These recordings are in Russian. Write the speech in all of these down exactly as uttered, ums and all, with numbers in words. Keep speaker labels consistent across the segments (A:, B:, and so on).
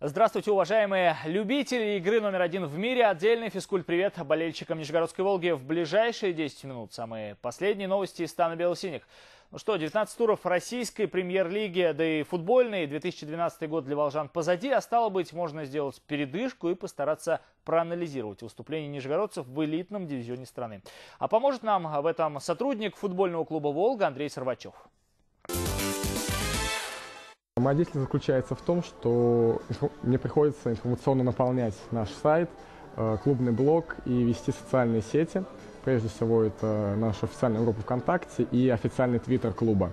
A: Здравствуйте, уважаемые любители игры номер один в мире. Отдельный физкульт-привет болельщикам Нижегородской «Волги». В ближайшие десять минут самые последние новости из стана бело-синих. Ну что, девятнадцать туров российской премьер-лиги, да и футбольный две тысячи двенадцатый год для волжан позади. А стало быть, можно сделать передышку и постараться проанализировать выступления нижегородцев в элитном дивизионе страны. А поможет нам в этом сотрудник футбольного клуба «Волга» Андрей Сорвачев.
B: Моя деятельность заключается в том, что мне приходится информационно наполнять наш сайт, клубный блог и вести социальные сети. Прежде всего, это наша официальная группа ВКонтакте и официальный твиттер клуба.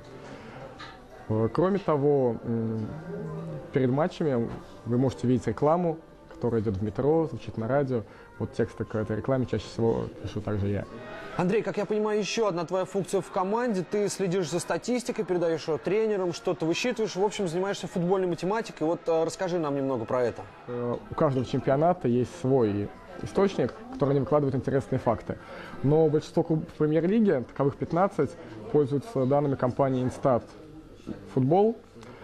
B: Кроме того, перед матчами вы можете видеть рекламу, которая идет в метро, звучит на радио. Вот тексты к этой рекламе чаще всего пишу также я.
C: Андрей, как я понимаю, еще одна твоя функция в команде. Ты следишь за статистикой, передаешь ее тренерам, что-то высчитываешь. В общем, занимаешься футбольной математикой. Вот э, расскажи нам немного про это.
B: У каждого чемпионата есть свой источник, который не выкладывает интересные факты. Но большинство клубов премьер-лиги, таковых пятнадцать, пользуются данными компании Instat Football.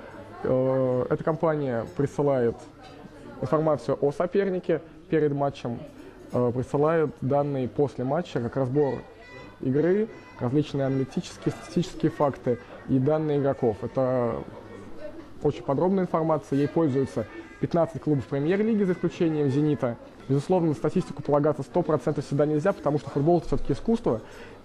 B: Эта компания присылает информацию о сопернике перед матчем, присылает данные после матча, как разбор игры, различные аналитические, статистические факты и данные игроков. Это очень подробная информация, ей пользуются пятнадцать клубов премьер-лиги, за исключением «Зенита». Безусловно, на статистику полагаться сто процентов всегда нельзя, потому что футбол – это все-таки искусство,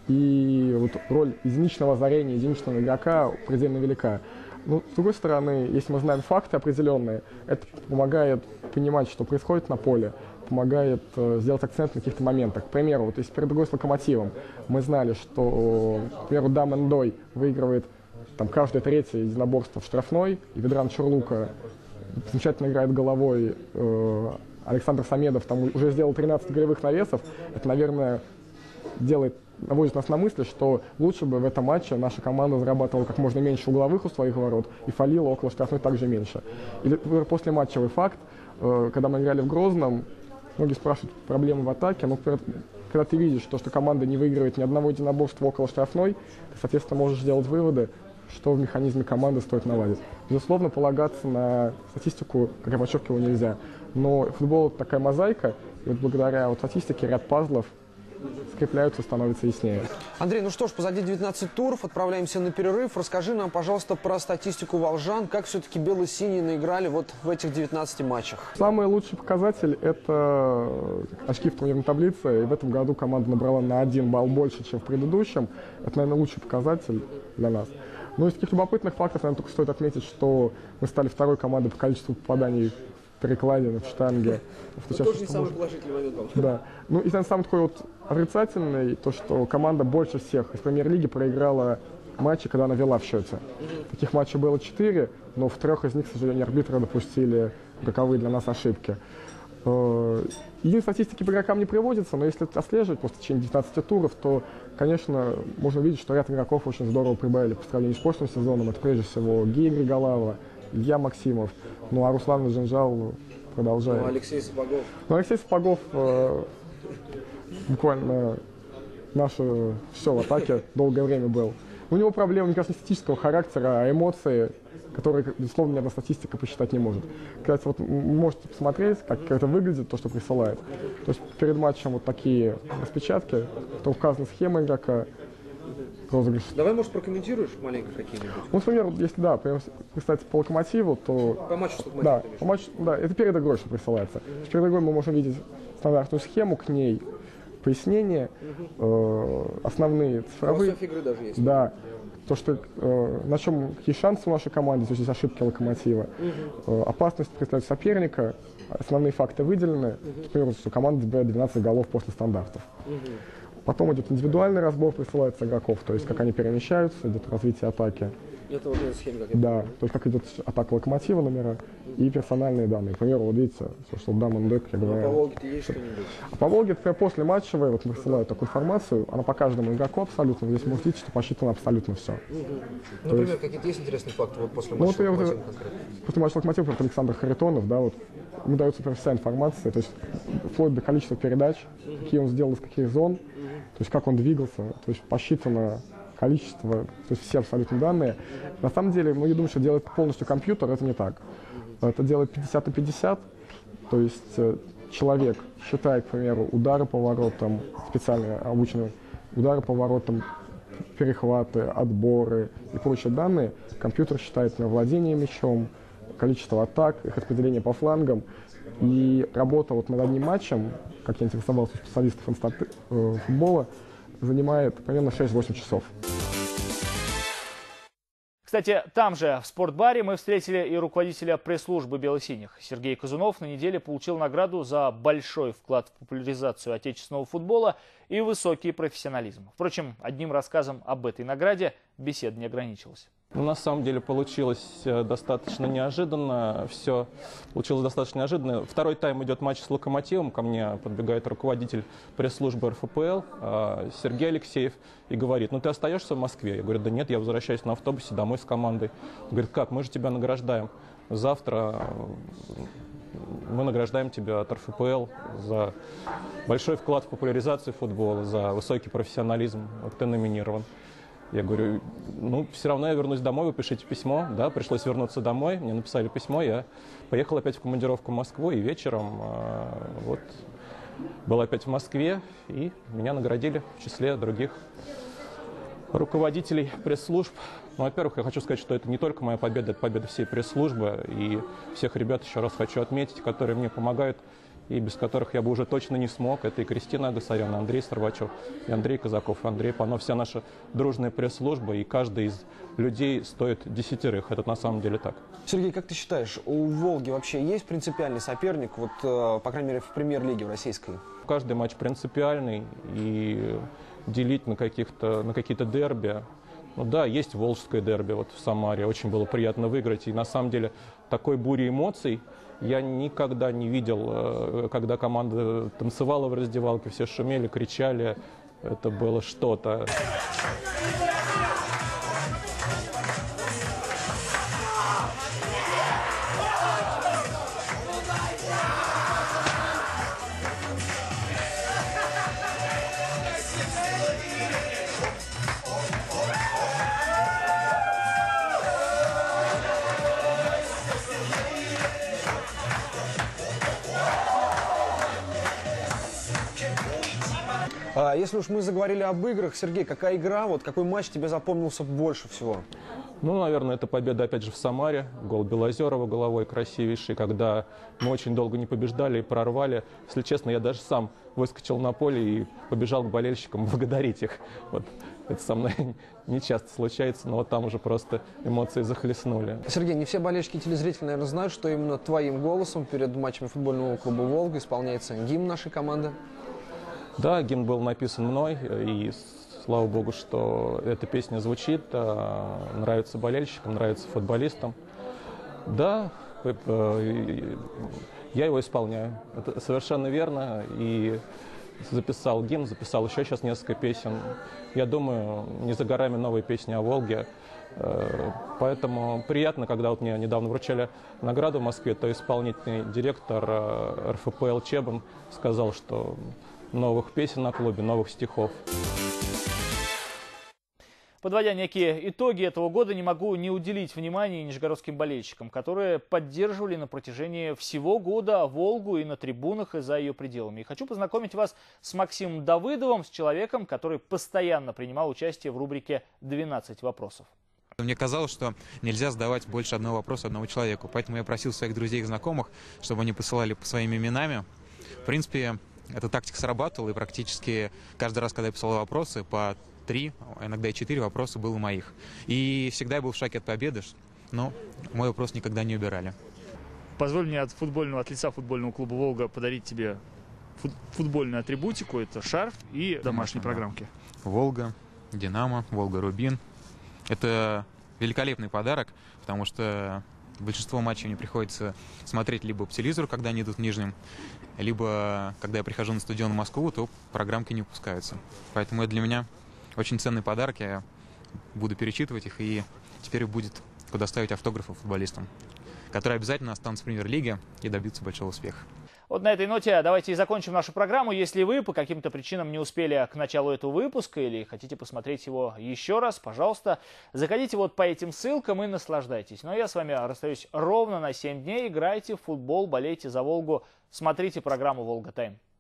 B: и вот роль единичного озарения, единичного игрока предельно велика. Но, с другой стороны, если мы знаем факты определенные, это помогает понимать, что происходит на поле, помогает э, сделать акцент на каких-то моментах. К примеру, вот если перед игрой с «Локомотивом» мы знали, что, к примеру, Дам Эндой выигрывает там, каждое третье единоборство в штрафной, и Ведран Чурлука замечательно играет головой, э, Александр Самедов там уже сделал тринадцать голевых навесов, это, наверное, делает, наводит нас на мысль, что лучше бы в этом матче наша команда зарабатывала как можно меньше угловых у своих ворот и фалила около штрафной также меньше. Или после матчевый факт, э, когда мы играли в Грозном, многие спрашивают проблемы в атаке, но когда ты видишь, что, что команда не выигрывает ни одного единоборства около штрафной, ты, соответственно, можешь сделать выводы, что в механизме команды стоит наладить. Безусловно, полагаться на статистику, как я подчеркивал, нельзя. Но футбол – это такая мозаика, и вот благодаря вот статистике ряд пазлов скрепляются, становится яснее.
C: Андрей, ну что ж, позади девятнадцать туров, отправляемся на перерыв. Расскажи нам, пожалуйста, про статистику волжан, как все-таки бело-синие наиграли вот в этих девятнадцати матчах.
B: Самый лучший показатель – это очки в турнирной таблице. И в этом году команда набрала на один балл больше, чем в предыдущем. Это, наверное, лучший показатель для нас. Но из таких любопытных фактов, наверное, только стоит отметить, что мы стали второй командой по количеству попаданий в перекладины, в штанге.
C: Это тоже не самый положительный момент.
B: Да. Ну и, наверное, самый такой вот отрицательный, то, что команда больше всех из премьер-лиги проиграла матчи, когда она вела в счете. Mm-hmm. Таких матчей было четыре, но в трех из них, к сожалению, арбитры допустили роковые для нас ошибки. Единой статистики по игрокам не приводится, но если отслеживать после течение девятнадцати туров, то, конечно, можно увидеть, что ряд игроков очень здорово прибавили по сравнению с прошлым сезоном. Это прежде всего Гея Григолава, Илья Максимов, ну а Руслан Жанжал продолжает.
C: Ну, Алексей Сапогов.
B: Ну, Алексей Сапогов э, буквально наше все в атаке долгое время был. У него проблемы, мне кажется, не статического характера, а эмоции, которые, безусловно, ни одна статистика посчитать не может. Кстати, вот вы можете посмотреть, как это выглядит, то, что присылает. То есть перед матчем вот такие распечатки, то указана схема игрока, розыгрыш.
C: Давай, может, прокомментируешь маленько какие-нибудь?
B: Ну, например, если, да, представить по «Локомотиву», то...
C: По матчу, чтобы
B: да, по матчу, да, это перед игрой, что присылается. Mm-hmm. Перед игрой мы можем видеть стандартную схему, к ней пояснения, mm-hmm. э, основные цифровые...
C: игры даже есть.
B: Да. То, что, э, на чем, какие шансы у нашей команды, то есть ошибки «Локомотива, mm-hmm. э, опасность представить соперника, основные факты выделены, mm-hmm. например, что команда забивает двенадцать голов после стандартов. Mm-hmm. Потом идет индивидуальный разбор, присылается игроков, то есть mm-hmm. как они перемещаются, идет развитие атаки.
C: Это вот эта схема, как я
B: Да,
C: понимаю.
B: то есть как идет атака «Локомотива» номера и персональные данные. К примеру, вот видите, что Дам Эндой, как я говорю.
C: А по Волге-то есть что-нибудь?
B: А по Волге, например, после матчевой, вот мы присылают такую информацию, она по каждому игроку абсолютно, здесь можно видеть, что посчитано абсолютно все.
C: Угу. Например, есть... какие-то есть интересные факты вот после матча?
B: Ну, вот, после матча «Локомотива», например, Александр Харитонов, да, вот, ему дается, например, вся информация, то есть вплоть до количества передач, угу. какие он сделал из каких зон, угу. то есть как он двигался, то есть посчитано количество, то есть все абсолютно данные. На самом деле, многие думают, что делает полностью компьютер, это не так. Это делает пятьдесят на пятьдесят, то есть человек считает, к примеру, удары по воротам, специально обученные удары по воротам, перехваты, отборы и прочие данные. Компьютер считает, например, владение мячом, количество атак, их распределение по флангам. И работа вот над одним матчем, как я интересовался у специалистов инстат- э, футбола, занимает примерно шесть-восемь часов.
A: Кстати, там же, в спортбаре, мы встретили и руководителя пресс-службы «Бело-синих». Сергей Казунов на неделе получил награду за большой вклад в популяризацию отечественного футбола и высокий профессионализм. Впрочем, одним рассказом об этой награде беседа не ограничилась.
D: Ну, на самом деле получилось достаточно неожиданно, все получилось достаточно неожиданно. Второй тайм идет матч с «Локомотивом», ко мне подбегает руководитель пресс-службы эр эф пэ эл Сергей Алексеев и говорит: ну ты остаешься в Москве? Я говорю: да нет, я возвращаюсь на автобусе домой с командой. Он говорит: как, мы же тебя награждаем. Завтра мы награждаем тебя от эр эф пэ эл за большой вклад в популяризацию футбола, за высокий профессионализм, вот ты номинирован. Я говорю: ну, все равно я вернусь домой, вы пишите письмо. Да, пришлось вернуться домой, мне написали письмо, я поехал опять в командировку в Москву, и вечером э, вот был опять в Москве, и меня наградили в числе других руководителей пресс-служб. Ну, во-первых, я хочу сказать, что это не только моя победа, это победа всей пресс-службы, и всех ребят еще раз хочу отметить, которые мне помогают, и без которых я бы уже точно не смог. Это и Кристина Агасарян, и Андрей Сорвачев, и Андрей Казаков, и Андрей Панов. Вся наша дружная пресс-служба, и каждый из людей стоит десятерых. Это на самом деле так.
C: Сергей, как ты считаешь, у «Волги» вообще есть принципиальный соперник, вот, э, по крайней мере, в премьер-лиге в российской?
D: Каждый матч принципиальный, и делить на, каких-то, на какие-то дерби. Ну да, есть волжское дерби вот в Самаре, очень было приятно выиграть. И на самом деле такой бури эмоций я никогда не видел, когда команда танцевала в раздевалке, все шумели, кричали. Это было что-то.
C: А если уж мы заговорили об играх, Сергей, какая игра, вот какой матч тебе запомнился больше всего?
D: Ну, наверное, это победа, опять же, в Самаре. Гол Белозерова головой красивейший, когда мы очень долго не побеждали и прорвали. Если честно, я даже сам выскочил на поле и побежал к болельщикам благодарить их. Вот это со мной не часто случается, но вот там уже просто эмоции захлестнули.
C: Сергей, не все болельщики и телезрители, наверное, знают, что именно твоим голосом перед матчами футбольного клуба «Волга» исполняется гимн нашей команды.
D: Да, гимн был написан мной, и слава богу, что эта песня звучит, нравится болельщикам, нравится футболистам. Да, я его исполняю, это совершенно верно, и записал гимн, записал еще сейчас несколько песен. Я думаю, не за горами новые песни о Волге. Поэтому приятно, когда вот мне недавно вручали награду в Москве, то исполнительный директор эр эф пэ эл Чебан сказал, что новых песен на клубе, новых стихов.
A: Подводя некие итоги этого года, не могу не уделить внимания нижегородским болельщикам, которые поддерживали на протяжении всего года «Волгу» и на трибунах, и за ее пределами. И хочу познакомить вас с Максимом Давыдовым, с человеком, который постоянно принимал участие в рубрике «двенадцать вопросов».
E: Мне казалось, что нельзя задавать больше одного вопроса одному человеку, поэтому я просил своих друзей и знакомых, чтобы они посылали по своими именами. В принципе, эта тактика срабатывала, и практически каждый раз, когда я писал вопросы, по три, а иногда и четыре вопроса было моих. И всегда я был в шаге от победы, но мой вопрос никогда не убирали.
F: Позволь мне от футбольного, от лица футбольного клуба «Волга» подарить тебе футбольную атрибутику. Это шарф и домашние программки.
E: «Волга», «Динамо», «Волга-Рубин». Это великолепный подарок, потому что большинство матчей мне приходится смотреть либо по телевизору, когда они идут в Нижнем, либо когда я прихожу на стадион в Москву, то программки не выпускаются. Поэтому это для меня очень ценный подарок, я буду перечитывать их, и теперь будет куда ставить автографы футболистам, которые обязательно останутся в премьер-лиге и добьются большого успеха.
A: Вот на этой ноте давайте и закончим нашу программу. Если вы по каким-то причинам не успели к началу этого выпуска или хотите посмотреть его еще раз, пожалуйста, заходите вот по этим ссылкам и наслаждайтесь. Но я с вами расстаюсь ровно на семь дней. Играйте в футбол, болейте за Волгу, смотрите программу «Волга Тайм».